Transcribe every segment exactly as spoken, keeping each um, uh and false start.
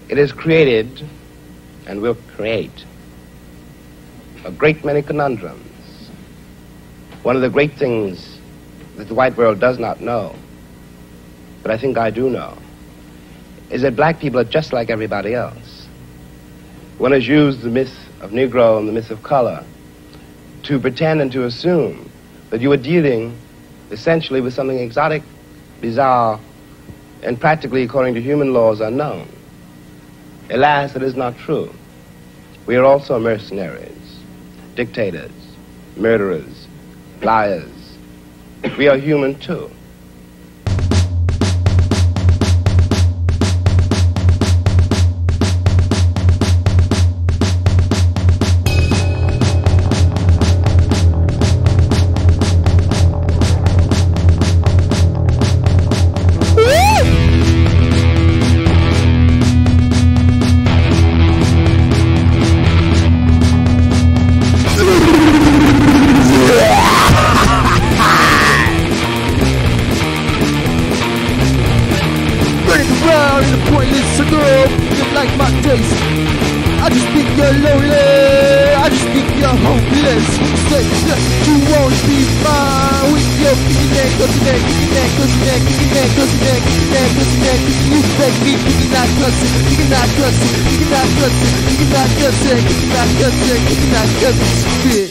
It has created and will create a great many conundrums. One of the great things that the white world does not know, but I think I do know, is that black people are just like everybody else. One has used the myth of Negro and the myth of color to pretend and to assume that you are dealing essentially with something exotic, bizarre, and practically, according to human laws, unknown. Alas, it is not true. We are also mercenaries, dictators, murderers, liars. We are human too. I just think you're lonely, I just think you're hopeless. Say that you won't be mine with your piggy neck, cushy neck, piggy neck, cushy neck, piggy neck, cushy neck, piggy neck, cushy neck. You beg me, piggy not cussing, piggy not cussing, piggy not cussing, piggy not cussing, piggy not cussing, piggy not cussing, shit.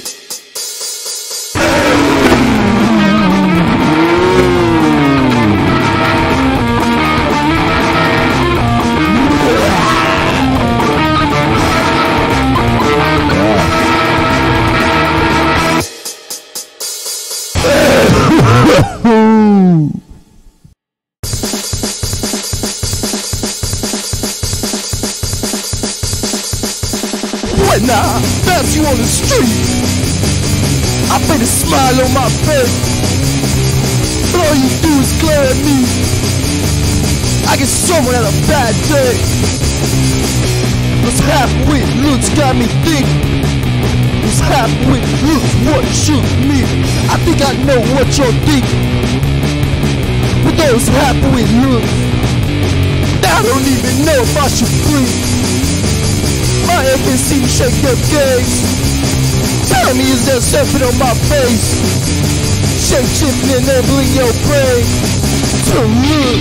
When I pass you on the street, I paint a smile on my face, but all you do is glare at me. I get someone had a bad day. Those half-wit looks got me thinking. Those half-wit looks what shook me. I think I know what you're thinking. But those half-wit looks, I don't even know if I should breathe. My head can see you shake your gaze. Tell me, is there something on my face? Shape shifting, enabling your brain to look.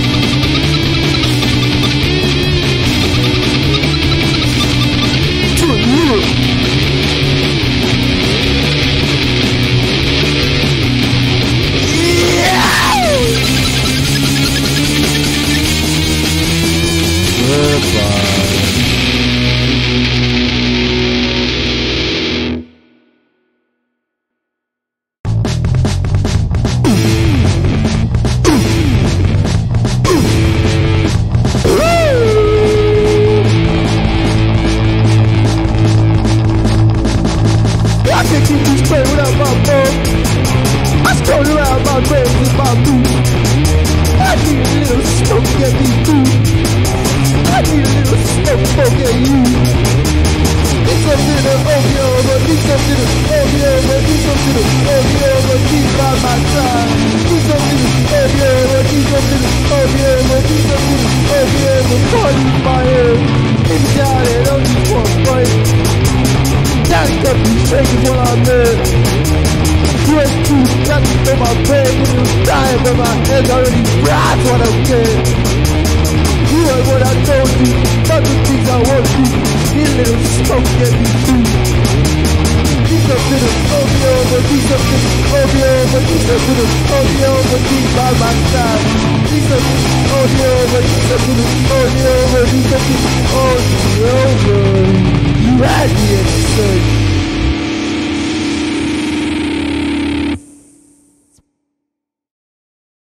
To look. Yeah! Goodbye. You had me at the